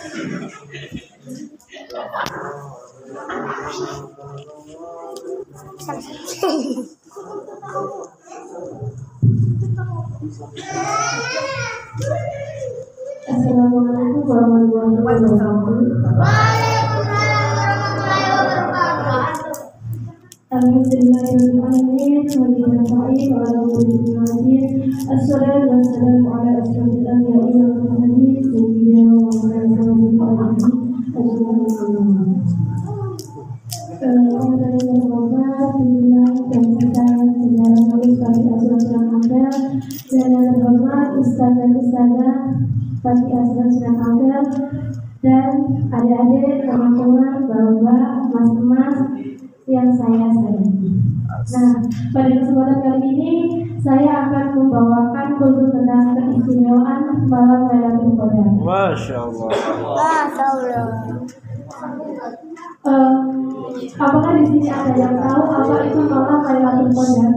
Assalamualaikum warahmatullahi wabarakatuh. Alhamdulillahirrahmanirrahim. Assalatu wassalamu ala asyrafil anbiya'i wal mursalin sayyidina Muhammadin dan adik-adik, teman-teman, bapak, mas-mas yang saya sayangi. Nah, pada kesempatan kali ini saya akan membawakan kultur tentang keistimewaan malam Lailatul Qadar. Masya Allah. Masya Allah. Apakah di sini ada yang tahu apa itu malam Lailatul Qadar?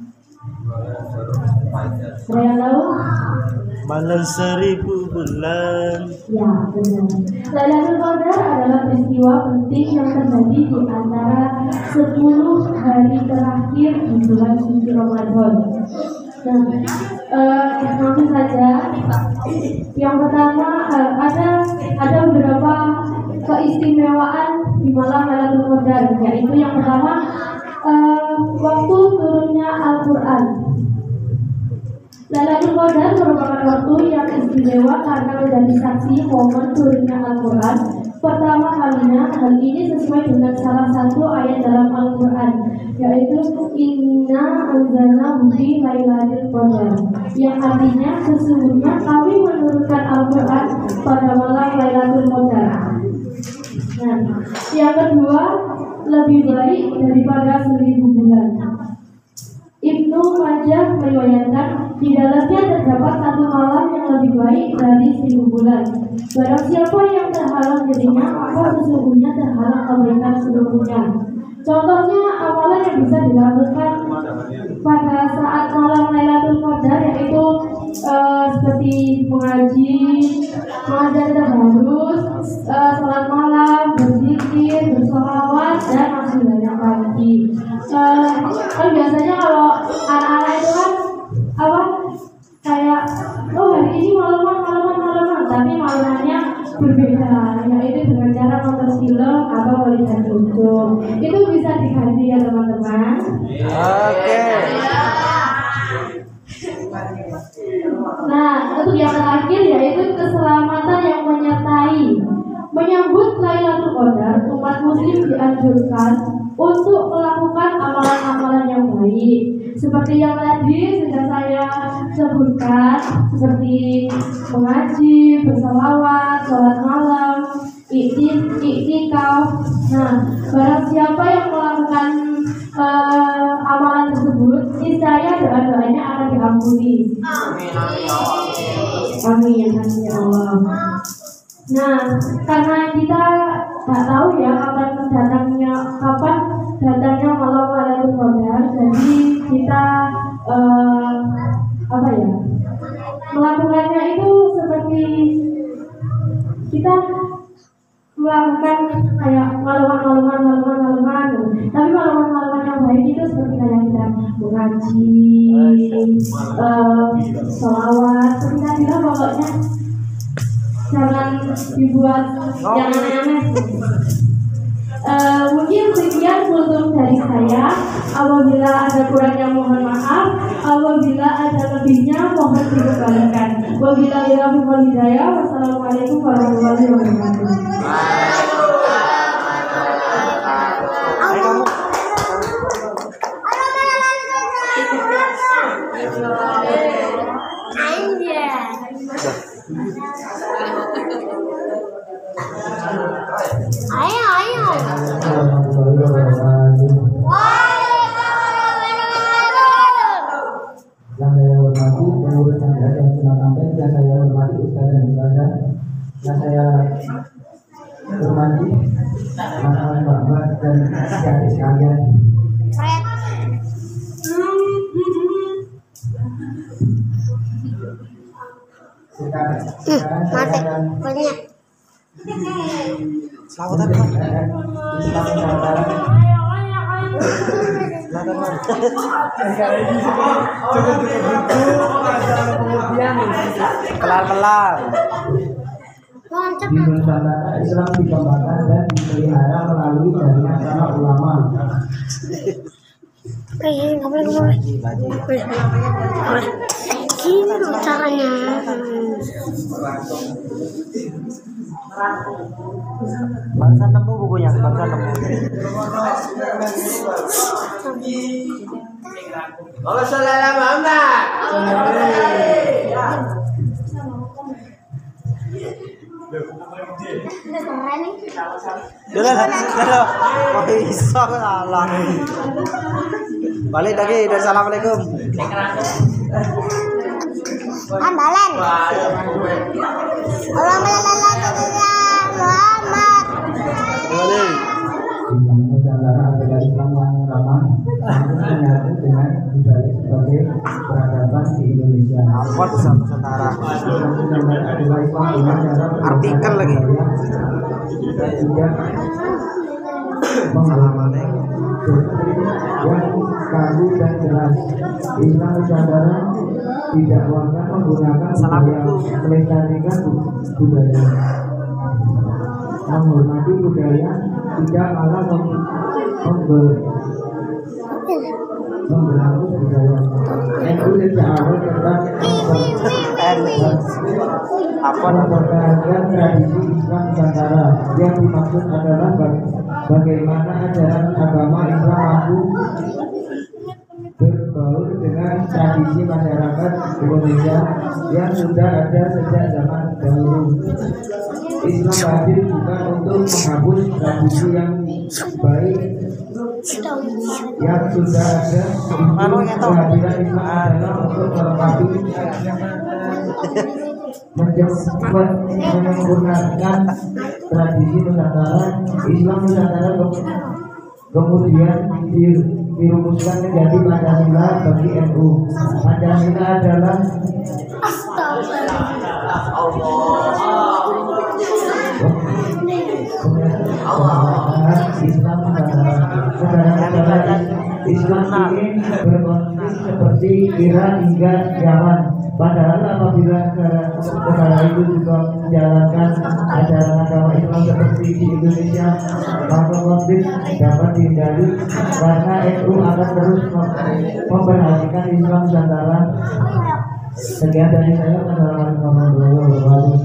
Ada yang tahu? Malam 1000 bulan. Ya, benar. Lailatul Qadar adalah peristiwa penting yang terjadi di antara 10 hari terakhir di bulan suci Ramadan. Nah, langsung saja. Yang pertama ada beberapa keistimewaan di malam Lailatul Qadar, yaitu yang pertama waktu turunnya Al-Quran. Lailatul Qadar merupakan waktu yang istimewa karena menjadi saksi momen turunnya Al-Quran pertama kalinya. Hal ini sesuai dengan salah satu ayat dalam Al-Quran, yaitu Inna anzalnahu fi lailatul qadar, yang artinya sesungguhnya kami menurunkan Al-Quran pada malam Lailatul Qadar. Nah, yang kedua, lebih baik daripada 1000 bulan. Ibnu Majah meriwayatkan di dalamnya terdapat satu malam yang lebih baik dari 1000 bulan. Barang siapa yang terhalang dirinya, maka sesungguhnya terhalang kebaikan seluruhnya. Contohnya amalan yang bisa dilakukan pada saat malam Lailatul Qadar, yaitu seperti mengaji, mengajar tadarus, salat malam, berzikir, bersolawat, dan masih banyak lagi. Kan biasanya kalau anak-anak itu kan kayak hari ini malaman, tapi malamannya berbeda, yaitu dengan cara nonton film atau melihat YouTube. Itu bisa diganti ya teman-teman. Oke. Nah, untuk yang terakhir yaitu keselamatan yang menyertai. Menyambut Lailatul Qadar, umat muslim dianjurkan untuk melakukan amalan-amalan yang baik, seperti yang tadi sudah saya sebutkan, seperti mengaji, berselawat, sholat malam, iktikaf. Nah, barang siapa yang melakukan amalan tersebut, niscaya doa-doanya akan diampuni. Amin, ya Allah. Nah, karena kita nggak tahu ya kapan datangnya malam Lailatul Qadar, jadi kita melakukannya itu seperti kita melakukan kayak malam-malam, tapi malam-malam yang baik itu seperti kayak kita mengaji, sholawat, seperti tadi lah pokoknya. Jangan dibuat yang aneh-aneh. Mungkin sekian kultur dari saya. Apabila ada kurangnya mohon maaf, apabila ada lebihnya mohon dikembalikan. Wabillahi taufiq wal hidayah. Wassalamualaikum warahmatullahi wabarakatuh. Ayo. Yang saya hormati pengurus Yayasan Sunan Ampel, yang saya hormati Ustaz dan Ustazah, yang saya hormati teman-teman bapak dan adik sekalian. Sekarang saya akan Selawatan Pak. Islam Nusantara. Selawatan Pak. Pelan-pelan. Di Nusantara Islam dikembangkan dan dipelihara melalui jaringan para ulama. Nggak boleh. Gini loh caranya. Bangsa nemu bukunya, bangsa nemu. Udah. Oh, bisa salah. Balik lagi dan assalamualaikum. Ambalan. Muhammad. Balik. Islam Nusantara adalah Islam yang ramah, menyatu dengan budaya sebagai peradaban di Indonesia. Apa Islam Nusantara? Islam Nusantara adalah Islam dengan cara Artikel lagi. dan tidak pengalaman yang kaku dan jelas. Islam Nusantara tidak akan menggunakan budaya, melestarikan budaya, menghormati budaya, tidak malah memberangus budaya. NU sejak awal tetap mempertahankan tradisi Islam Nusantara. Yang dimaksud adalah bagaimana ajaran agama Islam mampu berbaur dengan tradisi masyarakat Indonesia yang sudah ada sejak zaman dahulu. Islam hadir bukan untuk menghapus tradisi yang baik yang sudah ada. Kehadiran Islam adalah untuk melengkapi, menyempurnakan tradisi Nusantara. Islam Nusantara kemudian dirumuskan menjadi Pancasila bagi NU. Pancasila adalah Islam Nusantara. Islam ini berkonflik seperti Iran hingga Yaman. Padahal apabila negara itu juga menjalankan ajaran agama Islam seperti di Indonesia, maka konflik dapat dihindari karena NU akan terus memperhatikan Islam Nusantara. Sekian dari saya. Assalamualaikum warahmatullahi wabarakatuh.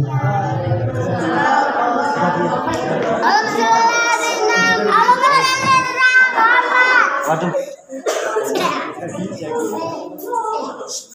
Waduh.